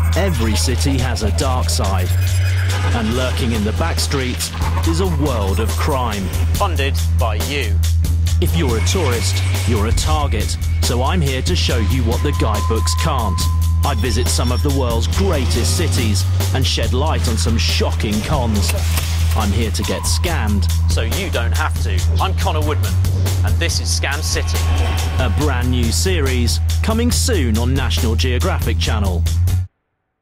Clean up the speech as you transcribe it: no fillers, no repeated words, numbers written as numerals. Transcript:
Every city has a dark side, and lurking in the back streets is a world of crime. Funded by you. If you're a tourist, you're a target, so I'm here to show you what the guidebooks can't. I visit some of the world's greatest cities and shed light on some shocking cons. I'm here to get scammed. So you don't have to. I'm Connor Woodman, and this is Scam City. A brand new series coming soon on National Geographic Channel.